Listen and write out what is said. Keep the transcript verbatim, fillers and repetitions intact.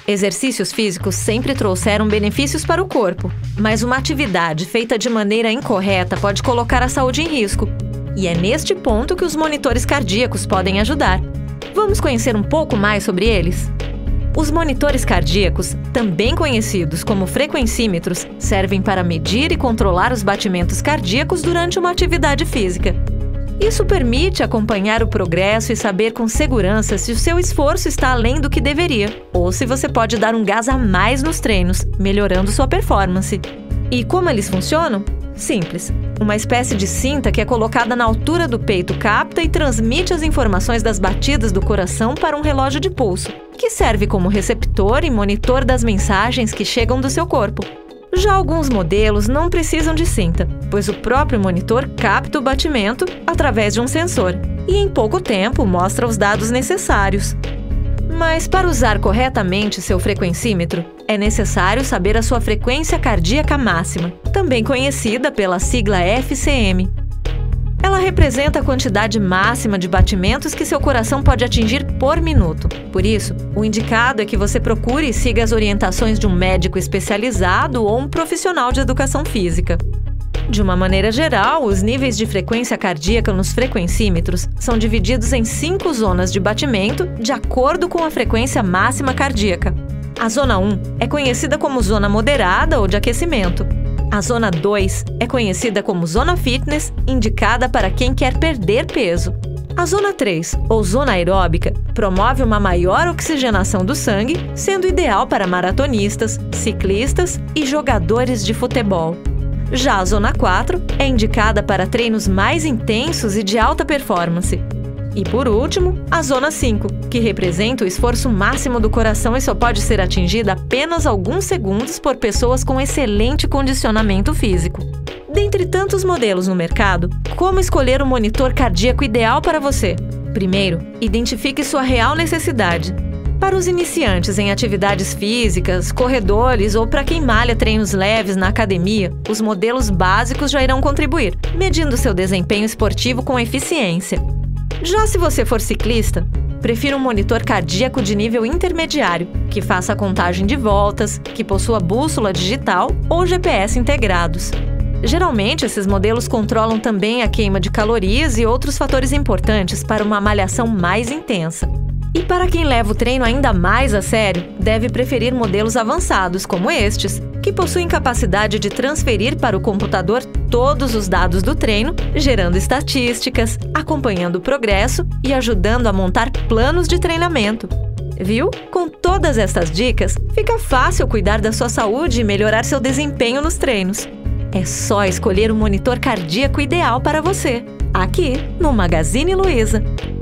Exercícios físicos sempre trouxeram benefícios para o corpo, mas uma atividade feita de maneira incorreta pode colocar a saúde em risco. E é neste ponto que os monitores cardíacos podem ajudar. Vamos conhecer um pouco mais sobre eles? Os monitores cardíacos, também conhecidos como frequencímetros, servem para medir e controlar os batimentos cardíacos durante uma atividade física. Isso permite acompanhar o progresso e saber com segurança se o seu esforço está além do que deveria, ou se você pode dar um gás a mais nos treinos, melhorando sua performance. E como eles funcionam? Simples. Uma espécie de cinta que é colocada na altura do peito capta e transmite as informações das batidas do coração para um relógio de pulso, que serve como receptor e monitor das mensagens que chegam do seu corpo. Já alguns modelos não precisam de cinta, pois o próprio monitor capta o batimento através de um sensor e em pouco tempo mostra os dados necessários. Mas para usar corretamente seu frequencímetro, é necessário saber a sua frequência cardíaca máxima, também conhecida pela sigla F C M. Ela representa a quantidade máxima de batimentos que seu coração pode atingir por minuto. Por isso, o indicado é que você procure e siga as orientações de um médico especializado ou um profissional de educação física. De uma maneira geral, os níveis de frequência cardíaca nos frequencímetros são divididos em cinco zonas de batimento de acordo com a frequência máxima cardíaca. A zona um é conhecida como zona moderada ou de aquecimento. A zona dois é conhecida como zona fitness, indicada para quem quer perder peso. A zona três, ou zona aeróbica, promove uma maior oxigenação do sangue, sendo ideal para maratonistas, ciclistas e jogadores de futebol. Já a zona quatro é indicada para treinos mais intensos e de alta performance. E por último, a zona cinco, que representa o esforço máximo do coração e só pode ser atingida apenas alguns segundos por pessoas com excelente condicionamento físico. Dentre tantos modelos no mercado, como escolher o monitor cardíaco ideal para você? Primeiro, identifique sua real necessidade. Para os iniciantes em atividades físicas, corredores ou para quem malha treinos leves na academia, os modelos básicos já irão contribuir, medindo seu desempenho esportivo com eficiência. Já se você for ciclista, prefira um monitor cardíaco de nível intermediário, que faça a contagem de voltas, que possua bússola digital ou G P S integrados. Geralmente, esses modelos controlam também a queima de calorias e outros fatores importantes para uma malhação mais intensa. E para quem leva o treino ainda mais a sério, deve preferir modelos avançados como estes, que possuem capacidade de transferir para o computador todos os dados do treino, gerando estatísticas, acompanhando o progresso e ajudando a montar planos de treinamento. Viu? Com todas estas dicas, fica fácil cuidar da sua saúde e melhorar seu desempenho nos treinos. É só escolher o monitor cardíaco ideal para você, aqui no Magazine Luiza.